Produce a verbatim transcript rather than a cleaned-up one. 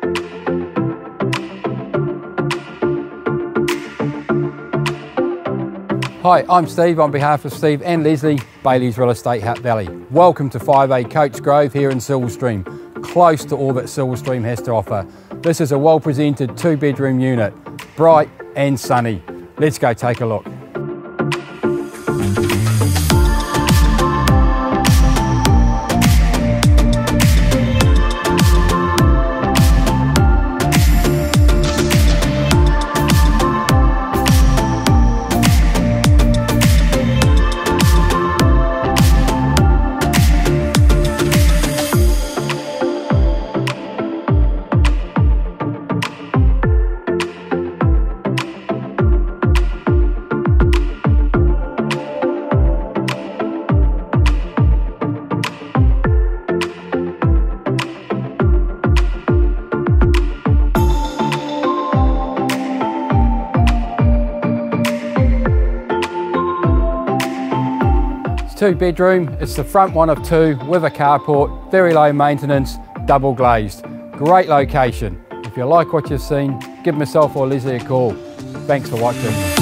Hi, I'm Steve on behalf of Steve and Lesley, Bailey's Real Estate Hutt Valley. Welcome to five A Coates Grove here in Silverstream, close to all that Silverstream has to offer. This is a well-presented two-bedroom unit, bright and sunny. Let's go take a look. Two bedroom, it's the front one of two with a carport, very low maintenance, double glazed. Great location. If you like what you've seen, give myself or Lesley a call. Thanks for watching.